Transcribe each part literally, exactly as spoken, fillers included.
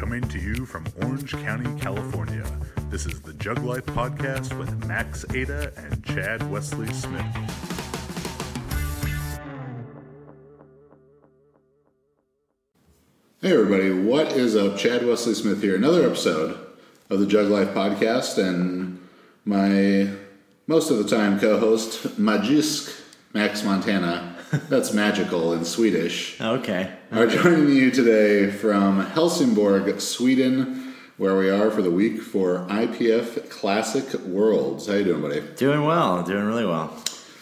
Coming to you from Orange County, California, this is the Jug Life Podcast with Max Ada and Chad Wesley Smith. Hey everybody, what is up? Chad Wesley Smith here. Another episode of the Jug Life Podcast, and my most of the time co-host, Magisk Max Montana, that's magical in Swedish, okay, are joining you today from Helsingborg, Sweden, where we are for the week for I P F Classic Worlds. How you doing, buddy? Doing well, doing really well.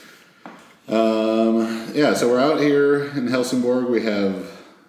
Um, yeah, so we're out here in Helsingborg. We have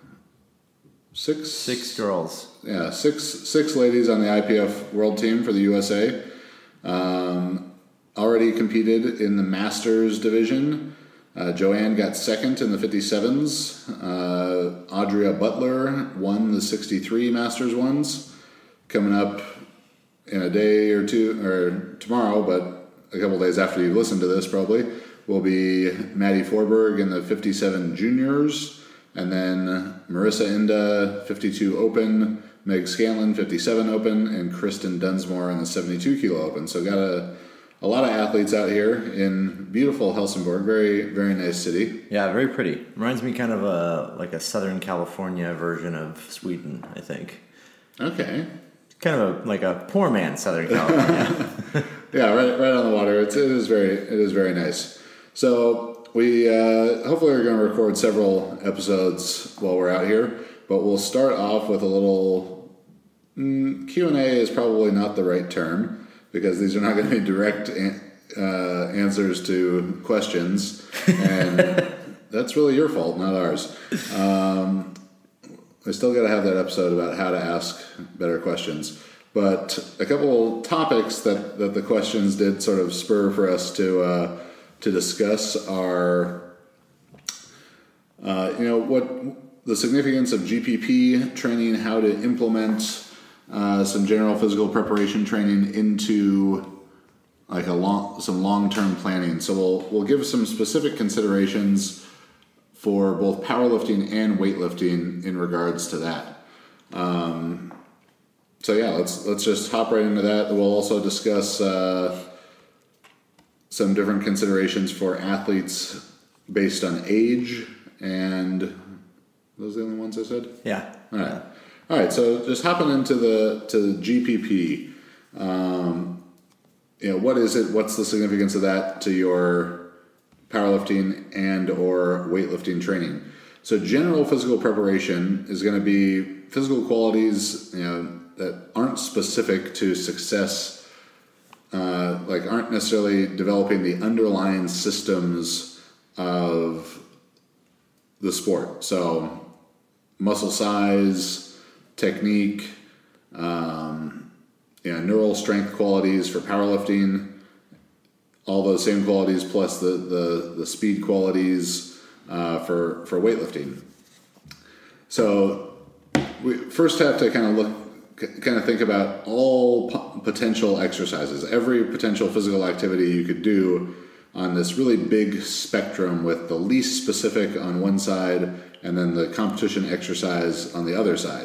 six... Six girls. Yeah, six six ladies on the I P F World Team for the U S A. Um, already competed in the Masters division. Uh, Joanne got second in the fifty-sevens. Uh, Audria Butler won the sixty-three Masters ones. Coming up in a day or two, or tomorrow, but a couple days after you listen to this probably, will be Maddie Forberg in the fifty-seven Juniors. And then Marissa Inda, fifty-two Open, Meg Scanlon, fifty-seven Open, and Kristen Dunsmore in the seventy-two Kilo Open. So got a, a lot of athletes out here in beautiful Helsingborg. Very, very nice city. Yeah, very pretty. Reminds me kind of a like a Southern California version of Sweden, I think. Okay. Kind of a, like a poor man's Southern California. Yeah, right, right on the water. It's, it is very, it is very nice. So we uh, hopefully are going to record several episodes while we're out here, but we'll start off with a little mm, Q and A is probably not the right term because these are not going to be direct an- uh, answers to questions, and that's really your fault, not ours. Um, we still got to have that episode about how to ask better questions, but a couple topics that, that the questions did sort of spur for us to uh, to discuss are, uh, you know, what the significance of G P P training, how to implement uh, some general physical preparation training into like a long, some long-term planning. So we'll we'll give some specific considerations for both powerlifting and weightlifting in regards to that. Um, so yeah, let's let's just hop right into that. We'll also discuss Uh, some different considerations for athletes based on age, and those are the only ones I said? Yeah. All right. All right, so just hopping into the to the G P P. Um, you know, what is it? What's the significance of that to your powerlifting and or weightlifting training? So general physical preparation is going to be physical qualities, you know, that aren't specific to success. Uh, like aren't necessarily developing the underlying systems of the sport. So muscle size, technique, um, you know, neural strength qualities for powerlifting, all those same qualities plus the, the, the speed qualities uh, for, for weightlifting. So we first have to kind of look kind of think about all p- potential exercises, every potential physical activity you could do on this really big spectrum with the least specific on one side and then the competition exercise on the other side.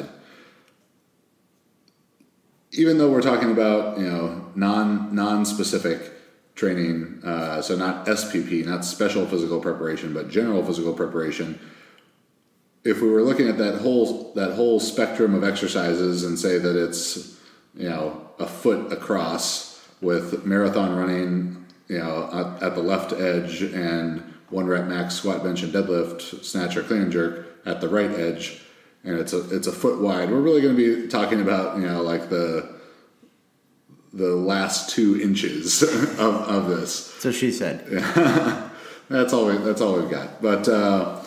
Even though we're talking about, you know, non, non-specific training, uh, so not S P P, not special physical preparation, but general physical preparation, if we were looking at that whole that whole spectrum of exercises and say that it's, you know, a foot across with marathon running, you know, at, at the left edge and one rep max squat, bench, and deadlift, snatch or clean and jerk at the right edge, and it's a it's a foot wide, we're really going to be talking about, you know, like the the last two inches of, of this. So she said. Yeah. that's all we, that's all we've got, but. Uh,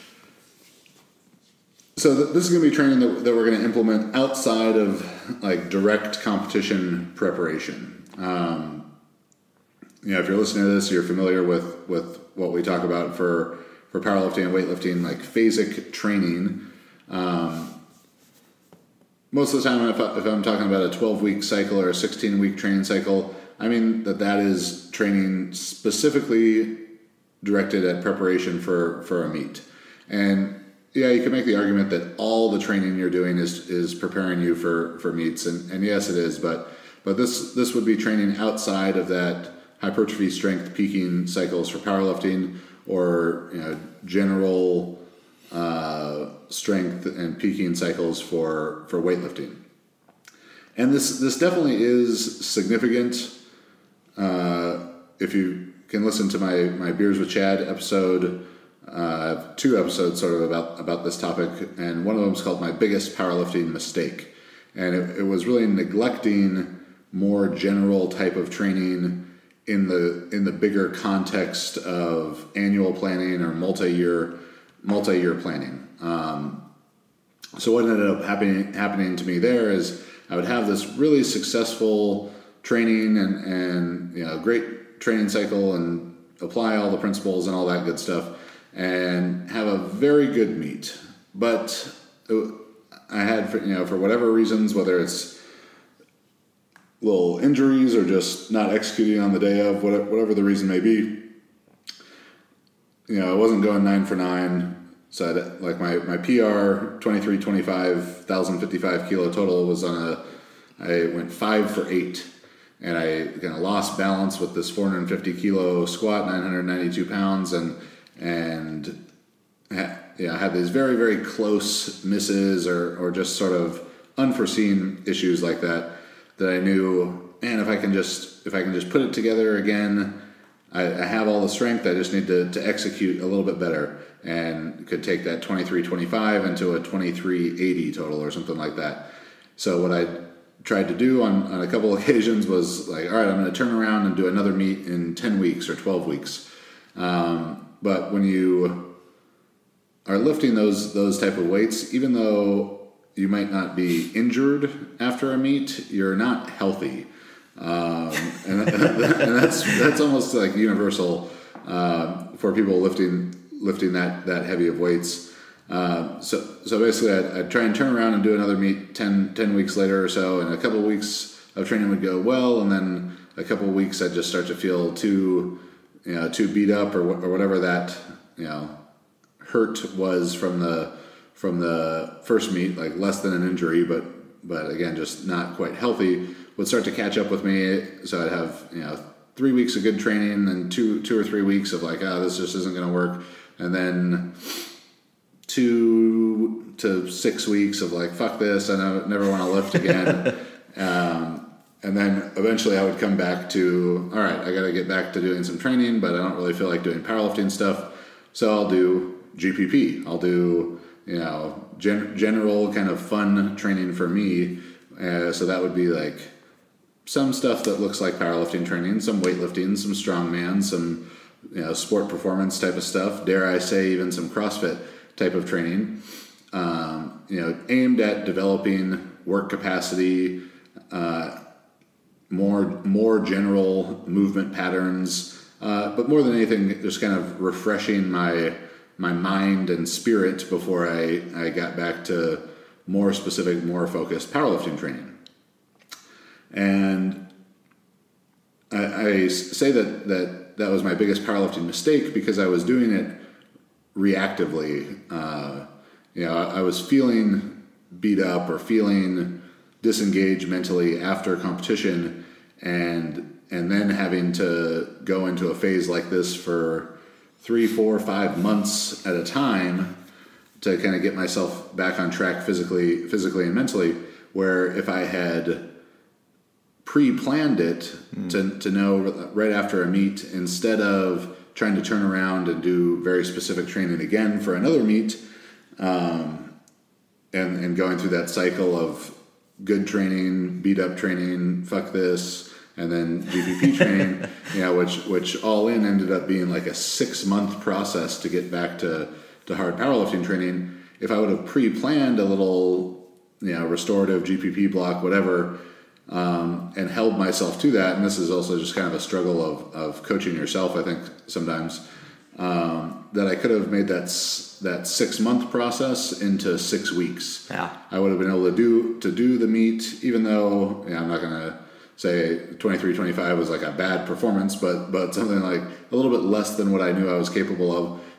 So th- this is going to be training that, that we're going to implement outside of like direct competition preparation. Um, you know, if you're listening to this, you're familiar with, with what we talk about for, for powerlifting and weightlifting, like phasic training. Um, most of the time, if, I, if I'm talking about a twelve-week cycle or a sixteen-week training cycle, I mean that that is training specifically directed at preparation for, for a meet. And yeah, you can make the argument that all the training you're doing is is preparing you for, for meets, and, and yes, it is. But but this this would be training outside of that hypertrophy strength peaking cycles for powerlifting, or you know general uh, strength and peaking cycles for for weightlifting. And this this definitely is significant. Uh, if you can listen to my my Beers with Chad episode. Uh, I have two episodes sort of about, about this topic, and one of them is called My Biggest Powerlifting Mistake. And it, it was really neglecting more general type of training in the in the bigger context of annual planning or multi-year multi-year planning. Um, so what ended up happening happening to me there is I would have this really successful training and, and you know great training cycle and apply all the principles and all that good stuff, and have a very good meet. But it, I had, you know, for whatever reasons, whether it's little injuries or just not executing on the day of, whatever the reason may be, you know, I wasn't going nine for nine. So I'd, like my, my P R, twenty-three twenty-five, one thousand fifty-five kilo total was on a, I went five for eight. And I kind of lost balance with this four hundred fifty kilo squat, nine hundred ninety-two pounds, and and yeah, I had these very, very close misses or, or just sort of unforeseen issues like that, that I knew, man, if I can just if I can just put it together again, I, I have all the strength. I just need to, to execute a little bit better, and could take that twenty-three twenty-five into a twenty-three eighty total or something like that. So what I tried to do on, on a couple occasions was like, all right, I'm going to turn around and do another meet in ten weeks or twelve weeks. Um, but when you are lifting those those type of weights, even though you might not be injured after a meet, you're not healthy. Um, and, and that's that's almost like universal uh, for people lifting lifting that, that heavy of weights. Uh, so so basically, I'd, I'd try and turn around and do another meet ten, ten weeks later or so, and a couple of weeks of training would go well, and then a couple of weeks I'd just start to feel too, you know, too beat up or or whatever that you know hurt was from the from the first meet, like less than an injury, but but again just not quite healthy, would start to catch up with me. So I'd have you know three weeks of good training and two two or three weeks of like, oh, this just isn't going to work, and then two to six weeks of like, fuck this, I never want to lift again. um, and then eventually I would come back to, all right, I got to get back to doing some training, but I don't really feel like doing powerlifting stuff. So I'll do G P P. I'll do, you know, gen- general kind of fun training for me. Uh, so that would be like some stuff that looks like powerlifting training, some weightlifting, some strongman, some, you know, sport performance type of stuff. Dare I say even some CrossFit type of training, um, you know, aimed at developing work capacity, uh, more more general movement patterns, uh, but more than anything, just kind of refreshing my my mind and spirit before I, I got back to more specific, more focused powerlifting training. And I, I say that, that that was my biggest powerlifting mistake because I was doing it reactively. Uh, you know, I, I was feeling beat up or feeling disengaged mentally after competition, and and then having to go into a phase like this for three, four, five months at a time to kind of get myself back on track physically, physically and mentally. Where if I had pre-planned it mm. to to know right after a meet, instead of trying to turn around and do very specific training again for another meet, um, and and going through that cycle of good training, beat up training, fuck this, and then G P P training, you know, which which all in ended up being like a six month process to get back to, to hard powerlifting training. If I would have pre-planned a little, you know, restorative G P P block, whatever, Um, and held myself to that, and this is also just kind of a struggle of, of coaching yourself, I think, sometimes, um, that I could have made that that six month process into six weeks. Yeah, I would have been able to do to do the meet, even though you know, I'm not going to say twenty-three twenty-five was like a bad performance, but but something like a little bit less than what I knew I was capable of.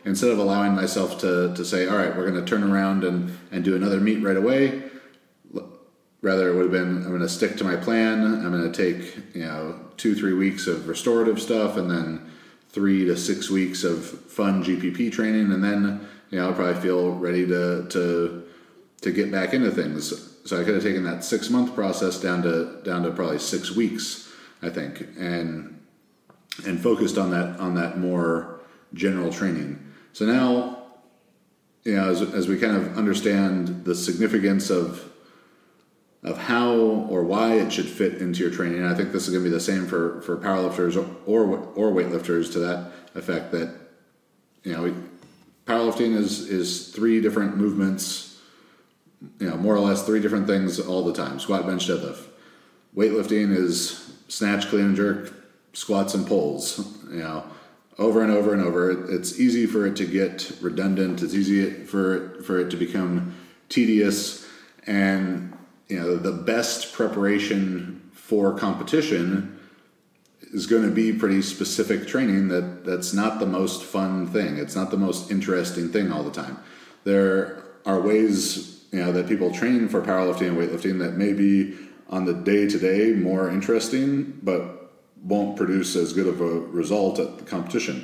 instead of allowing myself to, to say, all right, we're going to turn around and, and do another meet right away, rather it would have been, I'm going to stick to my plan. I'm going to take, you know, two, three weeks of restorative stuff and then three to six weeks of fun G P P training. And then, you know, I'll probably feel ready to, to, to get back into things. So I could have taken that six month process down to, down to probably six weeks, I think, and, and focused on that, on that more general training. So now, you know, as, as we kind of understand the significance of, of how or why it should fit into your training. And I think this is going to be the same for, for powerlifters or, or or weightlifters to that effect, that, you know, powerlifting is, is three different movements, you know, more or less three different things all the time: squat, bench, deadlift. Weightlifting is snatch, clean and jerk, squats and pulls, you know, over and over and over. It's easy for it to get redundant. It's easy for, for it to become tedious, and you know, the best preparation for competition is going to be pretty specific training that, that's not the most fun thing. It's not the most interesting thing all the time. There are ways, you know, that people train for powerlifting and weightlifting that may be on the day-to-day more interesting, but won't produce as good of a result at the competition.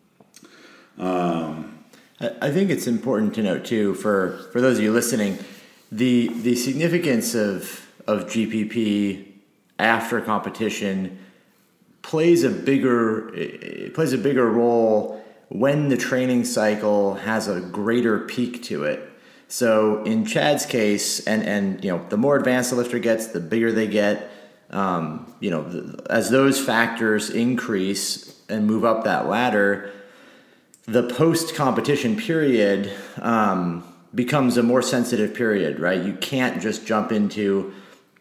Um, I think it's important to note too, for, for those of you listening, The the significance of of G P P after competition plays a bigger it plays a bigger role when the training cycle has a greater peak to it. So in Chad's case, and and you know, the more advanced the lifter gets, the bigger they get. Um, you know, the, as those factors increase and move up that ladder, the post competition period Um, becomes a more sensitive period, right? You can't just jump into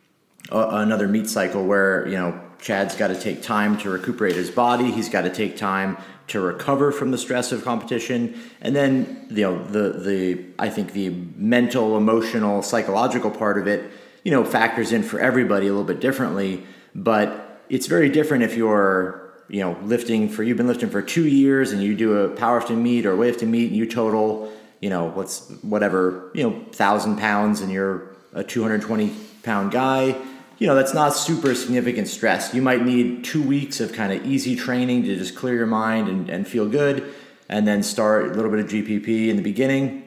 a, another meet cycle where, you know, Chad's got to take time to recuperate his body. He's got to take time to recover from the stress of competition. And then, you know, the, the, I think the mental, emotional, psychological part of it, you know, factors in for everybody a little bit differently, but it's very different if you're, you know, lifting for, you've been lifting for two years and you do a powerlifting meet or weightlifting meet and you total, you know, what's whatever, you know, thousand pounds and you're a two hundred twenty pound guy, you know, that's not super significant stress. You might need two weeks of kind of easy training to just clear your mind and, and feel good, and then start a little bit of G P P in the beginning.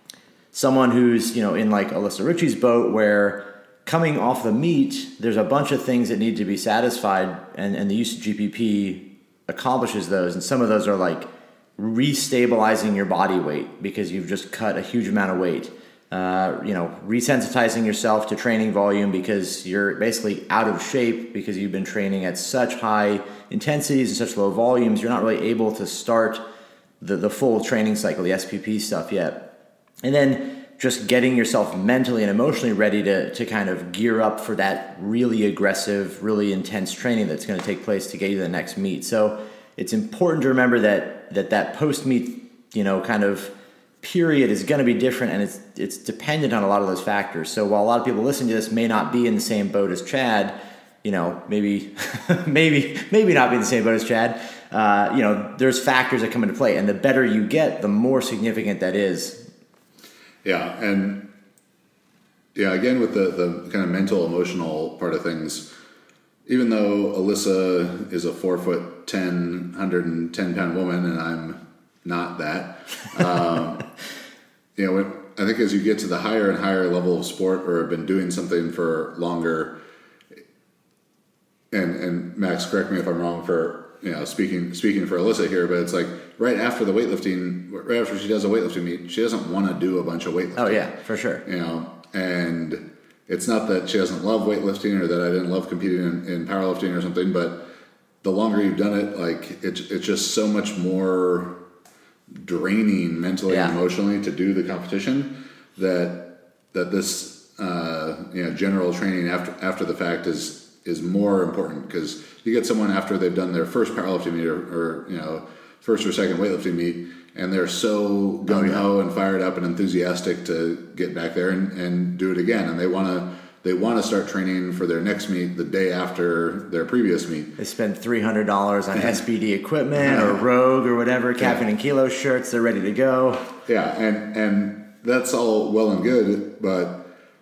Someone who's, you know, in like Alyssa Ritchie's boat where coming off the meet, there's a bunch of things that need to be satisfied, and, and the use of G P P accomplishes those. And some of those are like restabilizing your body weight because you've just cut a huge amount of weight. Uh, you know, resensitizing yourself to training volume because you're basically out of shape because you've been training at such high intensities and such low volumes. You're not really able to start the, the full training cycle, the S P P stuff yet. And then just getting yourself mentally and emotionally ready to, to kind of gear up for that really aggressive, really intense training that's going to take place to get you to the next meet. So it's important to remember that that, that post-meet, you know, kind of period is going to be different, and it's it's dependent on a lot of those factors. So while a lot of people listening to this may not be in the same boat as Chad, you know, maybe maybe maybe not be in the same boat as Chad, uh, you know, there's factors that come into play, and the better you get, the more significant that is. Yeah, and yeah, again with the the kind of mental, emotional part of things, even though Alyssa is a four foot ten, one hundred ten pound woman, and I'm not that, um, you know, when, I think as you get to the higher and higher level of sport or have been doing something for longer, and and Max, correct me if I'm wrong for, you know, speaking speaking for Alyssa here, but it's like right after the weightlifting, right after she does a weightlifting meet, she doesn't want to do a bunch of weightlifting. Oh yeah, for sure. You know, and it's not that she doesn't love weightlifting or that I didn't love competing in, in powerlifting or something, but the longer you've done it, like it's it's just so much more draining mentally yeah. and emotionally to do the competition that that this uh, you know, general training after after the fact is is more important, because you get someone after they've done their first powerlifting meet or, or you know first or second weightlifting meet, and they're so gung ho and fired up and enthusiastic to get back there and, and do it again, and they want to they want to start training for their next meet the day after their previous meet. They spend three hundred dollars on S B D equipment or Rogue or whatever, caffeine yeah. and kilo shirts. They're ready to go. Yeah, and and that's all well and good, but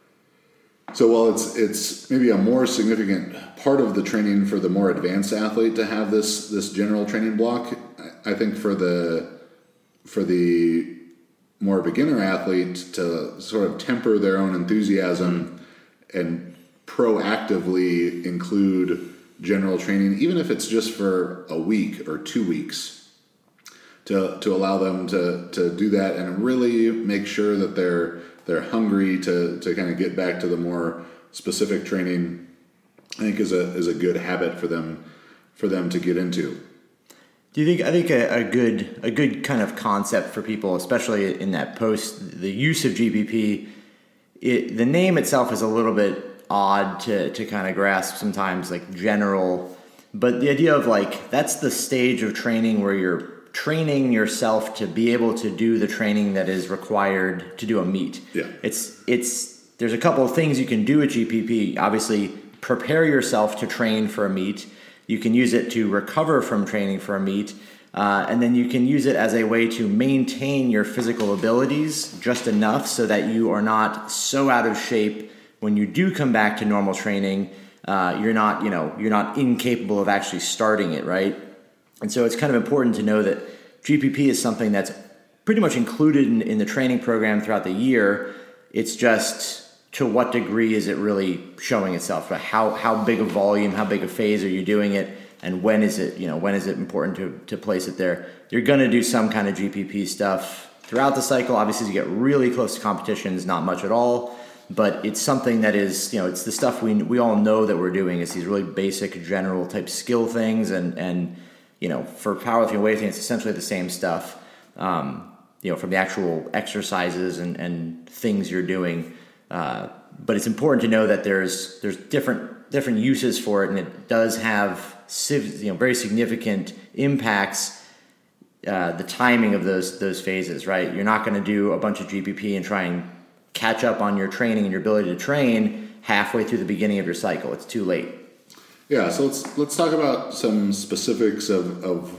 so while it's it's maybe a more significant part of the training for the more advanced athlete to have this this general training block, I think for the for the more beginner athlete to sort of temper their own enthusiasm and proactively include general training, even if it's just for a week or two weeks, to to allow them to to do that and really make sure that they're they're hungry to to kind of get back to the more specific training, I think is a is a good habit for them for them to get into. Do you think I think a, a good a good kind of concept for people, especially in that post, the use of G P P, it, the name itself is a little bit odd to to kind of grasp sometimes, like general, but the idea of like that's the stage of training where you're training yourself to be able to do the training that is required to do a meet. Yeah. It's it's there's a couple of things you can do with G P P. Obviously, prepare yourself to train for a meet. You can use it to recover from training for a meet. Uh, and then you can use it as a way to maintain your physical abilities just enough so that you are not so out of shape when you do come back to normal training. Uh, you're not, you know, you're not incapable of actually starting it, right? And so it's kind of important to know that G P P is something that's pretty much included in, in the training program throughout the year. It's just to what degree is it really showing itself? How how big a volume, how big a phase are you doing it, and when is it, you know, when is it important to, to place it there? You're going to do some kind of G P P stuff throughout the cycle. Obviously, as you get really close to competitions, not much at all. But it's something that is, you know, it's the stuff we we all know that we're doing. It's these really basic, general type skill things, and and you know, for powerlifting and weightlifting, it's essentially the same stuff. Um, you know, from the actual exercises and, and things you're doing. Uh, but it's important to know that there's there's different different uses for it, and it does have you know very significant impacts. Uh, the timing of those those phases, right? You're not going to do a bunch of G P P and try and catch up on your training and your ability to train halfway through the beginning of your cycle. It's too late. Yeah, so let's let's talk about some specifics of, of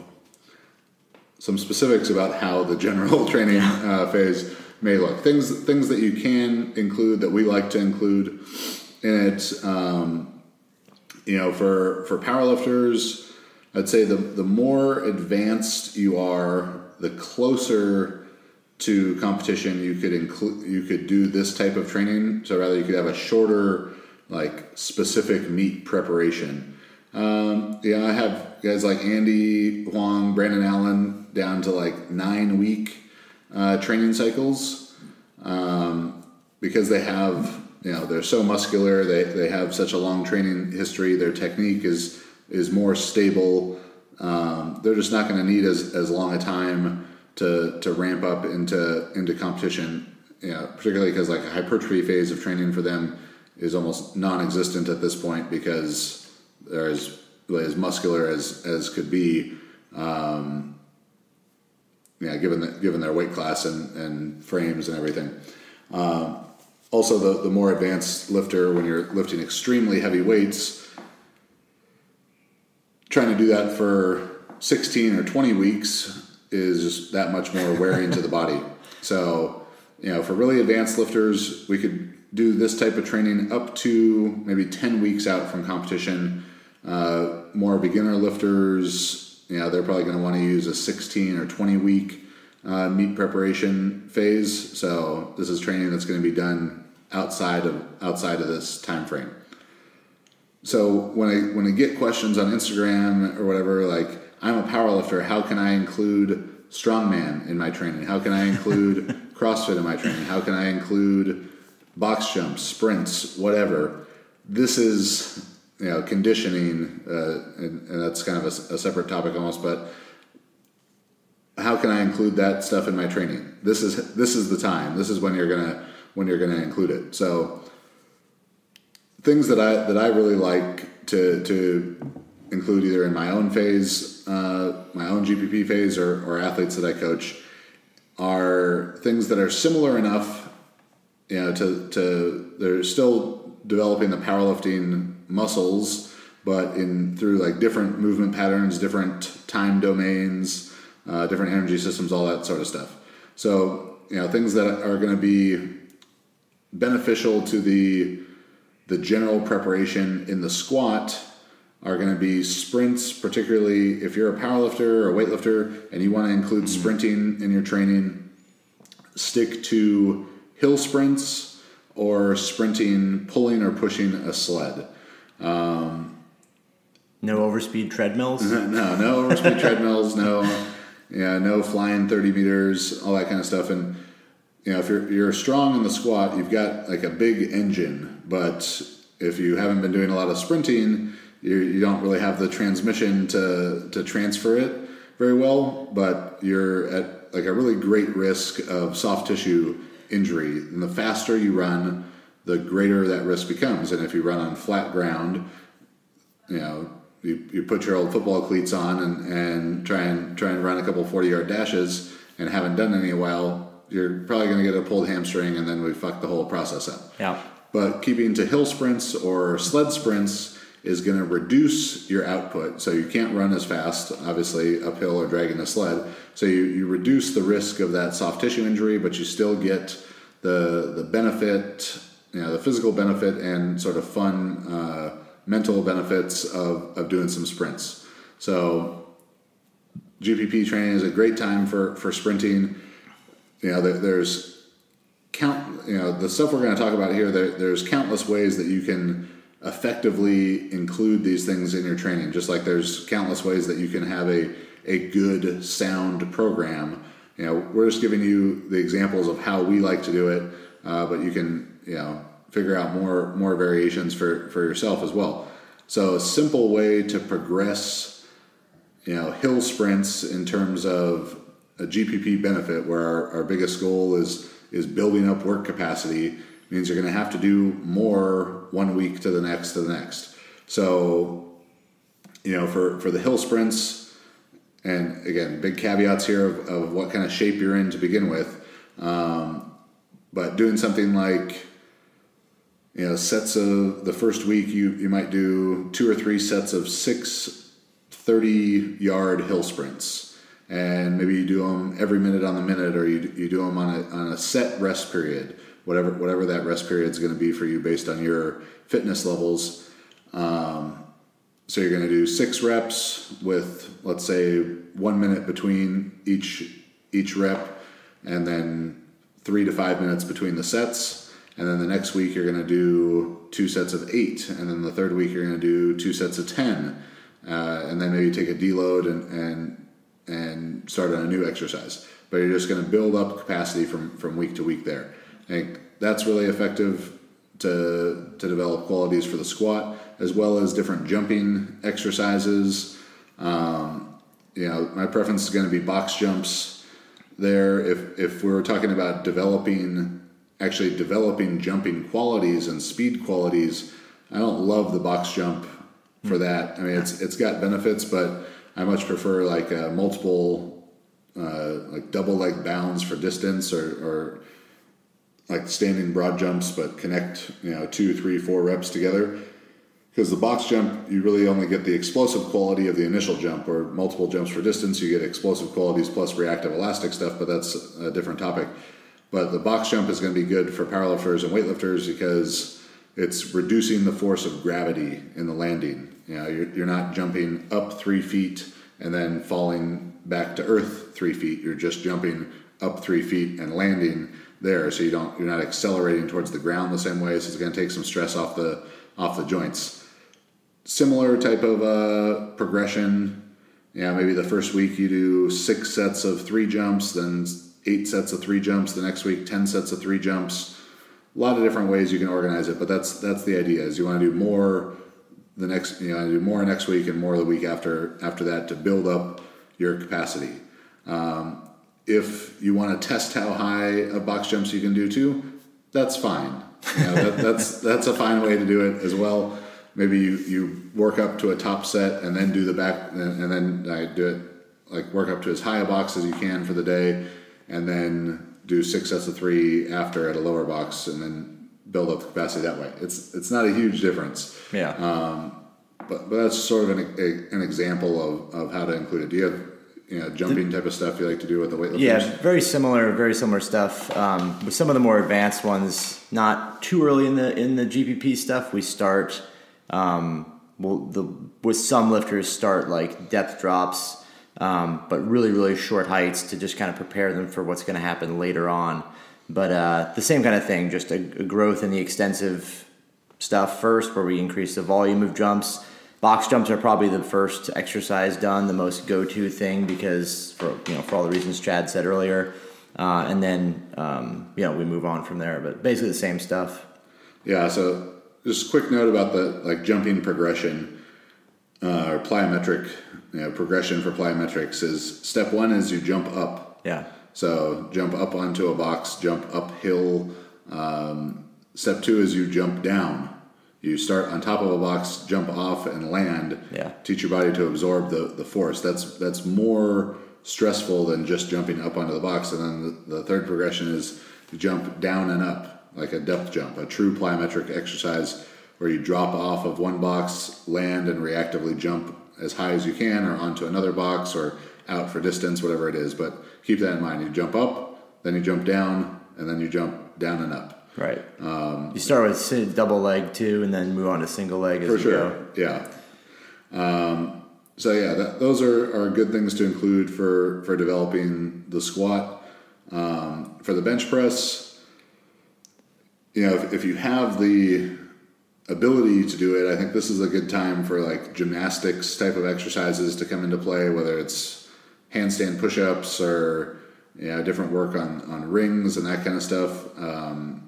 some specifics about how the general training uh, phase may look. Things things that you can include, that we like to include in it. Um, you know, for for powerlifters, I'd say the the more advanced you are, the closer to competition you could include. You could do this type of training. So rather, you could have a shorter, like specific meet preparation. Um, yeah, I have guys like Andy Huang, Brandon Allen down to like nine week uh, training cycles um, because they have, you know, they're so muscular. They they have such a long training history. Their technique is is more stable. Um, they're just not going to need as, as long a time to to ramp up into into competition. You know, particularly because like a hypertrophy phase of training for them is almost non-existent at this point because they're as, as muscular as, as could be, um, yeah, given the, given their weight class and, and frames and everything. Um, also, the, the more advanced lifter, when you're lifting extremely heavy weights, trying to do that for sixteen or twenty weeks is just that much more wearing to the body. So, you know, for really advanced lifters, we could do this type of training up to maybe ten weeks out from competition. Uh, more beginner lifters, you know, they're probably going to want to use a sixteen or twenty week uh, meet preparation phase. So this is training that's going to be done outside of outside of this time frame. So when I when I get questions on Instagram or whatever, like, I'm a powerlifter, how can I include strongman in my training? How can I include CrossFit in my training? How can I include box jumps, sprints, whatever? This is, you know, conditioning, uh, and, and that's kind of a, a separate topic almost. But how can I include that stuff in my training? This is this is the time. This is when you're gonna when you're gonna include it. So things that I that I really like to to include either in my own phase, uh, my own G P P phase, or or athletes that I coach, are things that are similar enough, you know, to to they're still developing the powerlifting muscles, but in through like different movement patterns, different time domains, uh, different energy systems, all that sort of stuff. So, you know, things that are going to be beneficial to the the general preparation in the squat are going to be sprints, particularly if you're a powerlifter or a weightlifter and you want to include mm-hmm. sprinting in your training. Stick to hill sprints or sprinting, pulling or pushing a sled. Um, no overspeed treadmills? No, no overspeed treadmills, no, yeah, no flying thirty meters, all that kind of stuff. And, you know, if you're, you're strong in the squat, you've got like a big engine, but if you haven't been doing a lot of sprinting, you you don't really have the transmission to, to transfer it very well, but you're at like a really great risk of soft tissue injury. And the faster you run, the greater that risk becomes. And if you run on flat ground, you know, you, you put your old football cleats on and, and try and try and run a couple forty-yard dashes and haven't done any in a while, you're probably going to get a pulled hamstring, and then we fuck the whole process up. Yeah. But keeping to hill sprints or sled sprints is going to reduce your output. So you can't run as fast, obviously, uphill or dragging a sled. So you, you reduce the risk of that soft tissue injury, but you still get the the benefit, you know, the physical benefit and sort of fun uh, mental benefits of, of doing some sprints. So G P P training is a great time for, for sprinting. You know, there, there's count, you know, the stuff we're going to talk about here, there, there's countless ways that you can effectively include these things in your training, just like there's countless ways that you can have a, a good sound program. You know, we're just giving you the examples of how we like to do it, uh, but you can, you know, figure out more more variations for, for yourself as well. So a simple way to progress, you know, hill sprints in terms of a G P P benefit, where our, our biggest goal is is building up work capacity, means you're going to have to do more one week to the next to the next. So, you know, for, for the hill sprints, and again, big caveats here of, of what kind of shape you're in to begin with, um, but doing something like, you know, sets of the first week, you, you might do two or three sets of six thirty-yard hill sprints. And maybe you do them every minute on the minute, or you you do them on a on a set rest period, whatever whatever that rest period is going to be for you based on your fitness levels. Um, so you're going to do six reps with, let's say, one minute between each each rep, and then three to five minutes between the sets. And then the next week you're going to do two sets of eight, and then the third week you're going to do two sets of ten, uh, and then maybe take a deload and and and start on a new exercise. But you're just going to build up capacity from, from week to week there. I think that's really effective to to develop qualities for the squat, as well as different jumping exercises. Um, you know, my preference is going to be box jumps there. If if we're talking about developing, actually developing jumping qualities and speed qualities, I don't love the box jump for that. I mean, it's it's got benefits, but I much prefer like uh, multiple, uh, like double leg bounds for distance, or, or like standing broad jumps, but connect, you know, two, three, four reps together. Because the box jump, you really only get the explosive quality of the initial jump, or multiple jumps for distance, you get explosive qualities plus reactive elastic stuff, but that's a different topic. But the box jump is going to be good for powerlifters and weightlifters because it's reducing the force of gravity in the landing. You know, you're, you're not jumping up three feet and then falling back to earth three feet. You're just jumping up three feet and landing there. So you don't, you're not accelerating towards the ground the same way. So it's going to take some stress off the off the joints. Similar type of uh, progression. Yeah, maybe the first week you do six sets of three jumps, then eight sets of three jumps. The next week, ten sets of three jumps. A lot of different ways you can organize it, but that's that's the idea. Is you want to do more the next, you know, do more next week and more the week after after that to build up your capacity. Um, if you want to test how high of box jumps you can do too, that's fine. You know, that, that's that's a fine way to do it as well. Maybe you, you work up to a top set and then do the back, and, and then I do it like work up to as high a box as you can for the day, and then do six sets of three after at a lower box, and then build up the capacity that way. It's it's not a huge difference. Yeah. Um, but but that's sort of an a, an example of, of how to include it. Do you have you know jumping type of stuff you like to do with the weightlifters? Yeah, very similar, very similar stuff. Um, with some of the more advanced ones, not too early in the in the G P P stuff, we start. Um, well, the with some lifters start like depth drops, um, but really really short heights to just kind of prepare them for what's going to happen later on. But uh, the same kind of thing, just a, a growth in the extensive stuff first, where we increase the volume of jumps. Box jumps are probably the first exercise done, the most go-to thing, because for you know for all the reasons Chad said earlier, uh, and then um, you know we move on from there. But basically the same stuff. Yeah. So just a quick note about the like jumping progression uh, or plyometric you know, progression for plyometrics is step one is you jump up. Yeah. So jump up onto a box, jump uphill. Um, step two is you jump down. You start on top of a box, jump off, and land. Yeah. Teach your body to absorb the, the force. That's that's more stressful than just jumping up onto the box. And then the, the third progression is you jump down and up, like a depth jump, a true plyometric exercise where you drop off of one box, land, and reactively jump as high as you can or onto another box or out for distance, whatever it is. But keep that in mind. You jump up, then you jump down, and then you jump down and up. Right. Um, you start with double leg too, and then move on to single leg as for you sure. go. Yeah. Um, so yeah, that, those are, are good things to include for, for developing the squat. Um, for the bench press, you know, if, if you have the ability to do it, I think this is a good time for like gymnastics type of exercises to come into play, whether it's handstand push-ups or you know, different work on, on rings and that kind of stuff. Um,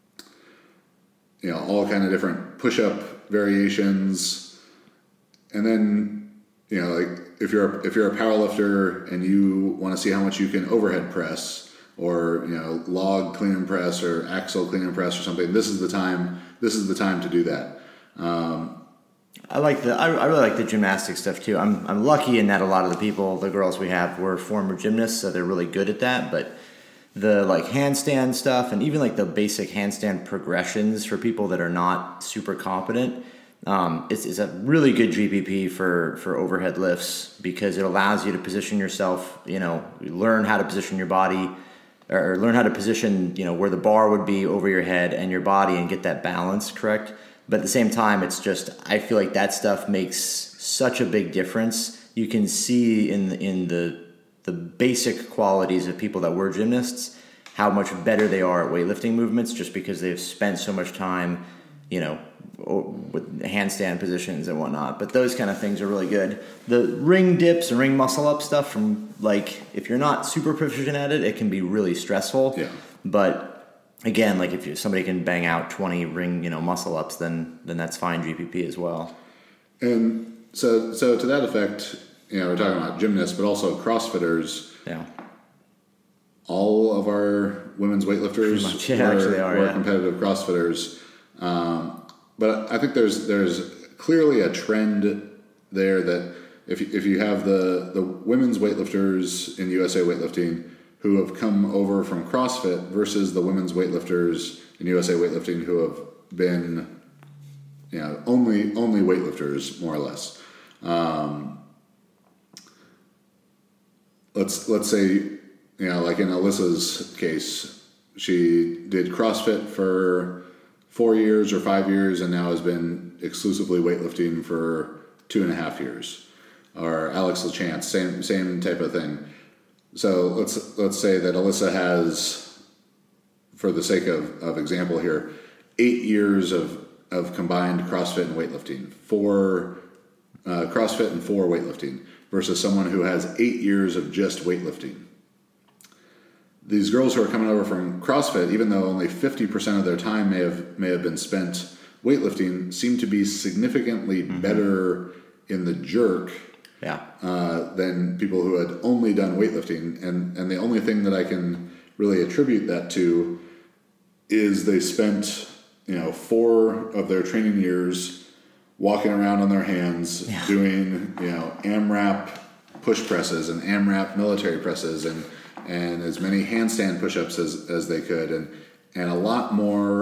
you know, all kind of different push-up variations. And then, you know, like if you're if you're a power lifter and you want to see how much you can overhead press or, you know, log clean and press or axle clean and press or something, this is the time this is the time to do that. Um, I like the I, I really like the gymnastics stuff too. I'm I'm lucky in that a lot of the people, the girls we have, were former gymnasts, so they're really good at that. But the like handstand stuff and even like the basic handstand progressions for people that are not super competent, um, it's, it's a really good G P P for for overhead lifts because it allows you to position yourself. You know, learn how to position your body. Or learn how to position, you know, where the bar would be over your head and your body and get that balance correct. But at the same time, it's just, I feel like that stuff makes such a big difference. You can see in the, in the the basic qualities of people that were gymnasts, how much better they are at weightlifting movements just because they've spent so much time, you know, with handstand positions and whatnot. But those kind of things are really good. The ring dips and ring muscle up stuff from like, if you're not super proficient at it, it can be really stressful. Yeah. But again, like if you, somebody can bang out twenty ring, you know, muscle ups, then then that's fine G P P as well. And so so to that effect, you know, we're talking about gymnasts, but also CrossFitters. Yeah. All of our women's weightlifters much, yeah, were, actually are, were yeah. competitive CrossFitters. Um, but I think there's there's clearly a trend there that if you, if you have the, the women's weightlifters in U S A weightlifting who have come over from CrossFit versus the women's weightlifters in U S A weightlifting who have been, you know, only only weightlifters more or less. Um, let's let's say, you know, like in Alyssa's case, she did CrossFit for four years or five years and now has been exclusively weightlifting for two and a half years. Or Alex LaChance, same same type of thing. So let's let's say that Alyssa has, for the sake of, of example here, eight years of, of combined CrossFit and weightlifting, four uh, CrossFit and four weightlifting, versus someone who has eight years of just weightlifting. These girls who are coming over from CrossFit, even though only fifty percent of their time may have may have been spent weightlifting, seem to be significantly mm-hmm. better in the jerk yeah. uh, than people who had only done weightlifting. And, and the only thing that I can really attribute that to is they spent, you know, four of their training years walking around on their hands yeah. doing, you know, AMRAP push presses and AMRAP military presses and and as many handstand push-ups as, as they could, and and a lot more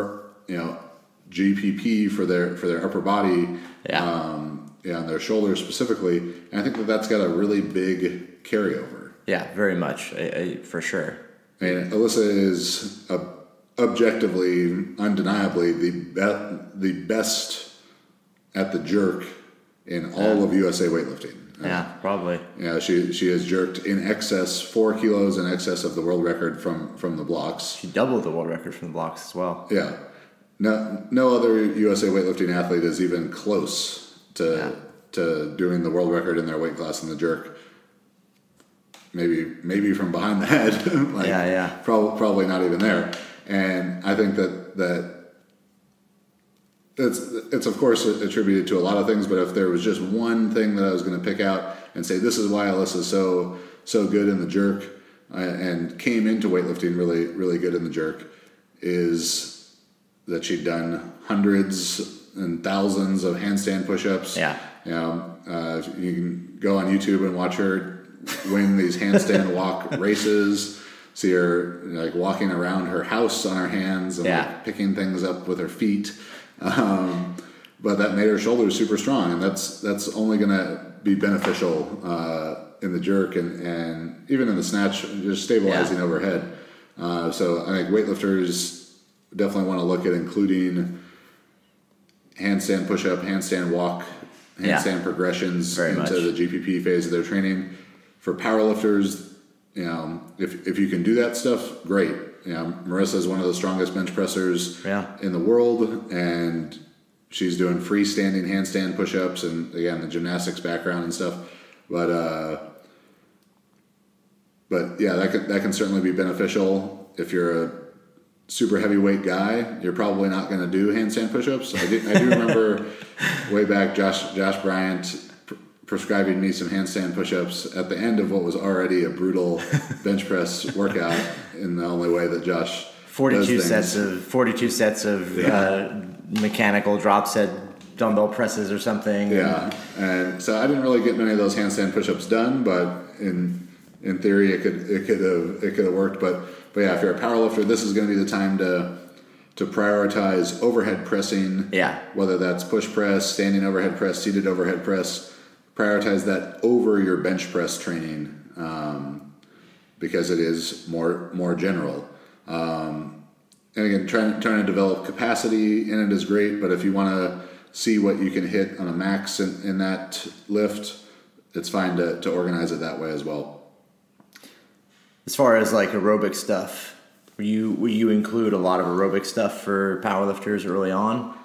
you know, G P P for their for their upper body, yeah, um, yeah, and their shoulders specifically. And I think that that's got a really big carryover. Yeah, very much, I, I, for sure. I mean, Alyssa is a, objectively, undeniably the be- the best at the jerk in all yeah. of U S A weightlifting. Yeah, probably. Yeah, she she has jerked in excess four kilos in excess of the world record from from the blocks. She doubled the world record from the blocks as well. Yeah, no no other U S A weightlifting athlete is even close to yeah. to doing the world record in their weight class in the jerk. Maybe maybe from behind the head. like, yeah, yeah. Probably probably not even there. And I think that that. It's, it's of course attributed to a lot of things, but if there was just one thing that I was going to pick out and say this is why Alyssa's so so good in the jerk uh, and came into weightlifting really really good in the jerk, is that she'd done hundreds and thousands of handstand push-ups. Yeah, you know, uh, you can go on YouTube and watch her win these handstand walk races. See her like walking around her house on her hands and yeah. like, picking things up with her feet. Um, but that made her shoulders super strong, and that's that's only going to be beneficial uh, in the jerk and, and even in the snatch, just stabilizing yeah. overhead. Uh, so I think weightlifters definitely want to look at including handstand push-up, handstand walk, handstand yeah. progressions Very into much. the G P P phase of their training. For powerlifters, you know, if if you can do that stuff, great. You know, Marissa is one of the strongest bench pressers yeah. in the world, and she's doing freestanding handstand push-ups and, again, the gymnastics background and stuff. But, uh, but yeah, that can, that can certainly be beneficial. If you're a super heavyweight guy, you're probably not going to do handstand push-ups. I do, I do remember way back Josh Josh Bryant pr- prescribing me some handstand push-ups at the end of what was already a brutal bench press workout, in the only way that Josh forty-two does sets of forty-two sets of yeah. uh, mechanical drop set dumbbell presses or something. Yeah, and so I didn't really get many of those handstand push-ups done, but in in theory it could it could have it could have worked. But but yeah, if you're a powerlifter, this is going to be the time to to prioritize overhead pressing. Yeah, whether that's push press, standing overhead press, seated overhead press. Prioritize that over your bench press training um, because it is more more general. Um, and again, trying trying to develop capacity in it is great, but if you want to see what you can hit on a max in, in that lift, it's fine to, to organize it that way as well. As far as like aerobic stuff, will you will you include a lot of aerobic stuff for powerlifters early on?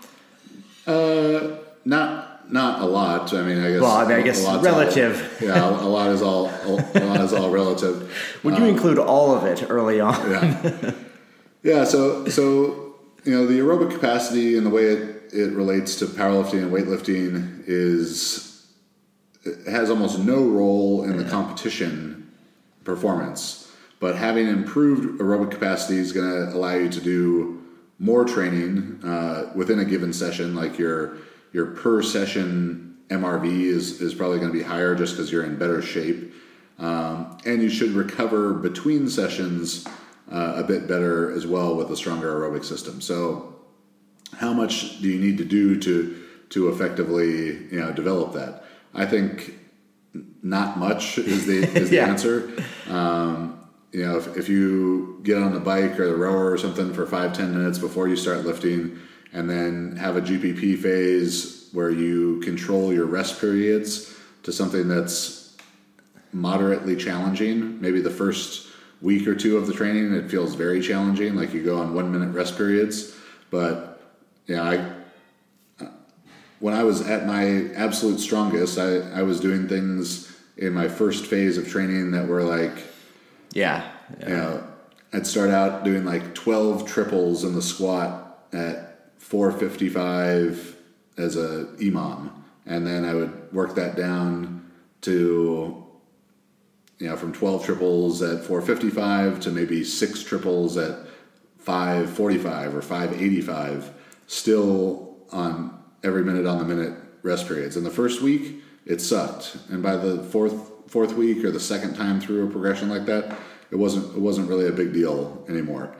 Uh, not. Not a lot. I mean, I guess. Well, I, mean, I guess relative. All, yeah, a lot is all. A lot is all relative. Would you um, include all of it early on? yeah. Yeah. So, so you know, the aerobic capacity and the way it, it relates to powerlifting and weightlifting is it has almost no role in yeah. the competition performance. But having improved aerobic capacity is going to allow you to do more training uh, within a given session, like your. Your per session M R V is, is probably going to be higher just because you're in better shape. Um, and you should recover between sessions uh, a bit better as well with a stronger aerobic system. So how much do you need to do to to effectively you know develop that? I think not much is the, is the yeah. answer. Um, you know, if, if you get on the bike or the rower or something for five, ten minutes before you start lifting, and then have a G P P phase where you control your rest periods to something that's moderately challenging. Maybe the first week or two of the training, it feels very challenging, like you go on one minute rest periods. But yeah, I, when I was at my absolute strongest, I, I was doing things in my first phase of training that were like, yeah, yeah. you know, I'd start out doing like twelve triples in the squat at four fifty-five as a imam, and then I would work that down to, you know, from twelve triples at four fifty-five to maybe six triples at five forty-five or five eighty-five, still on every minute on the minute rest periods. And the first week, it sucked, and by the fourth fourth week or the second time through a progression like that, it wasn't it wasn't really a big deal anymore.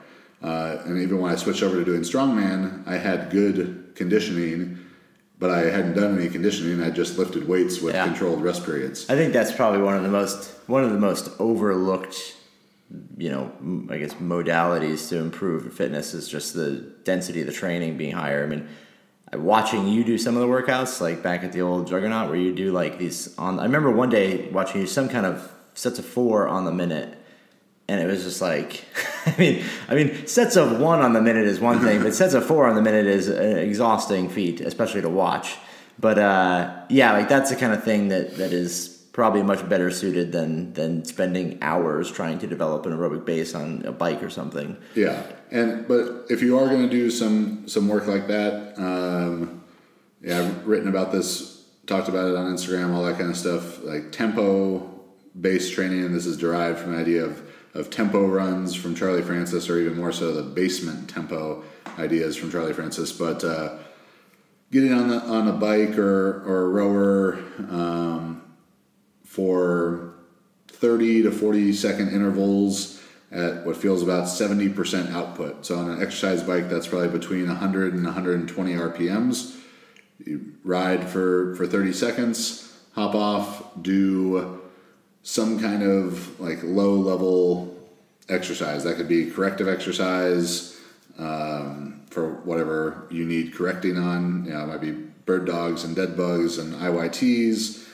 Uh, and even when I switched over to doing strongman, I had good conditioning, but I hadn't done any conditioning. I just lifted weights with yeah. controlled rest periods. I think that's probably one of the most one of the most overlooked, you know, I guess modalities to improve fitness is just the density of the training being higher. I mean, watching you do some of the workouts, like back at the old Juggernaut, where you do like these on. I remember one day watching you some kind of sets of four on the minute. And it was just like, I mean, I mean, sets of one on the minute is one thing, but sets of four on the minute is an exhausting feat, especially to watch. But uh, yeah, like that's the kind of thing that, that is probably much better suited than than spending hours trying to develop an aerobic base on a bike or something. Yeah, and but if you are going to do some some work like that, um, yeah, I've written about this, talked about it on Instagram, all that kind of stuff, like tempo-based training, and this is derived from the idea of of tempo runs from Charlie Francis, or even more so the basement tempo ideas from Charlie Francis. But uh, getting on the on a bike or or a rower um, for thirty to forty second intervals at what feels about seventy percent output. So on an exercise bike, that's probably between one hundred and one hundred twenty R P Ms. You ride for, for thirty seconds, hop off, do some kind of like low level exercise. That could be corrective exercise um, for whatever you need correcting on. You know, it might be bird dogs and dead bugs and I Y Ts.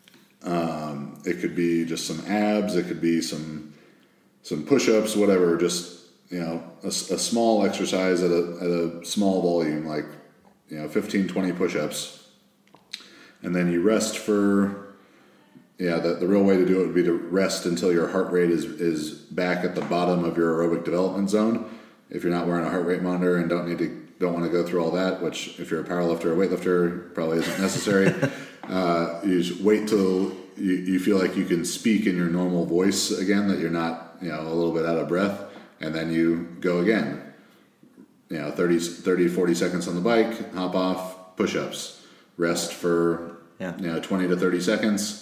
Um, it could be just some abs. It could be some some push-ups, whatever. Just, you know, a, a small exercise at a at a small volume, like, you know, fifteen, twenty push-ups, and then you rest for. Yeah, the, the real way to do it would be to rest until your heart rate is, is back at the bottom of your aerobic development zone. If you're not wearing a heart rate monitor and don't need to don't want to go through all that, which if you're a powerlifter or weightlifter probably isn't necessary, uh, you just wait till you, you feel like you can speak in your normal voice again, that you're not, you know, a little bit out of breath, and then you go again. You know, thirty, thirty, forty seconds on the bike, hop off, push-ups, rest for yeah. you know twenty to thirty seconds.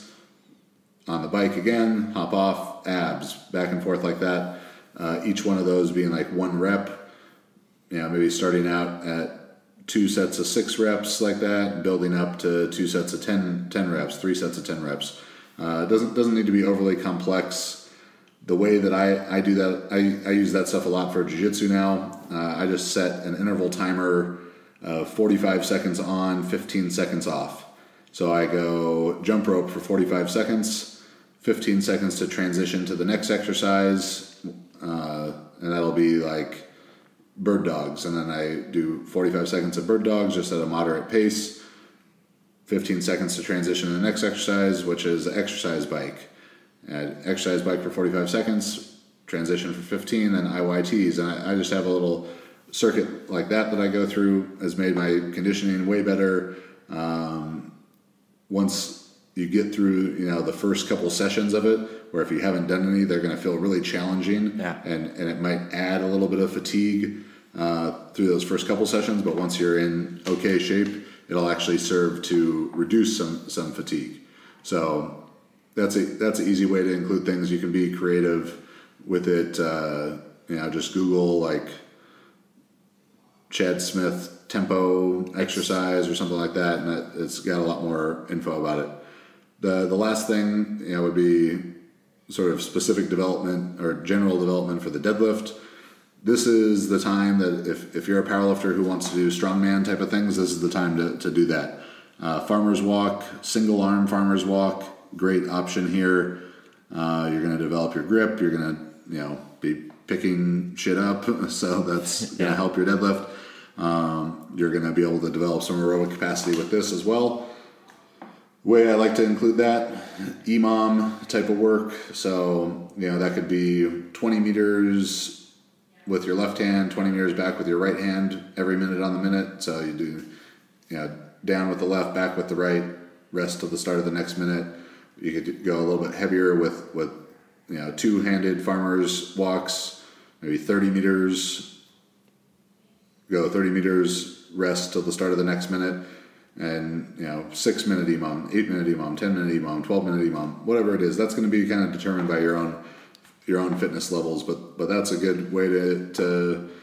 On the bike again, hop off, abs, back and forth like that. Uh, each one of those being like one rep. You know, maybe starting out at two sets of six reps like that, and building up to two sets of ten, ten reps, three sets of ten reps. Uh, doesn't doesn't need to be overly complex. The way that I, I do that, I, I use that stuff a lot for jiu-jitsu now. Uh, I just set an interval timer of forty-five seconds on, fifteen seconds off. So I go jump rope for forty-five seconds, fifteen seconds to transition to the next exercise, uh, and that'll be like bird dogs. And then I do forty-five seconds of bird dogs just at a moderate pace, fifteen seconds to transition to the next exercise, which is exercise bike. And exercise bike for forty-five seconds, transition for fifteen, then I Y Ts. And I, I just have a little circuit like that that I go through. Has made my conditioning way better. Um, once you get through, you know, the first couple sessions of it, where if you haven't done any, they're going to feel really challenging, yeah. and, and it might add a little bit of fatigue uh, through those first couple sessions. But once you're in okay shape, it'll actually serve to reduce some, some fatigue. So that's a that's an easy way to include things. You can be creative with it. Uh, you know, just Google like Chad Smith tempo exercise or something like that, and that, it's got a lot more info about it. The the last thing, you know, would be sort of specific development or general development for the deadlift. This is the time that if, if you're a powerlifter who wants to do strongman type of things, this is the time to, to do that. Uh, farmer's walk, single arm farmer's walk, great option here. Uh, you're going to develop your grip. You're going to, you know, be picking shit up, so that's going to yeah. help your deadlift. Um, you're going to be able to develop some aerobic capacity with this as well. The way I like to include that, E M O M type of work. So, you know, that could be twenty meters with your left hand, twenty meters back with your right hand every minute on the minute. So you do, you know, down with the left, back with the right, rest till the start of the next minute. You could go a little bit heavier with, with you know, two-handed farmer's walks, maybe thirty meters. Go thirty meters, rest till the start of the next minute, and, you know, six minute E M O M, eight minute E M O M, ten minute E M O M, twelve minute E M O M, whatever it is. That's going to be kind of determined by your own your own fitness levels, but but that's a good way to to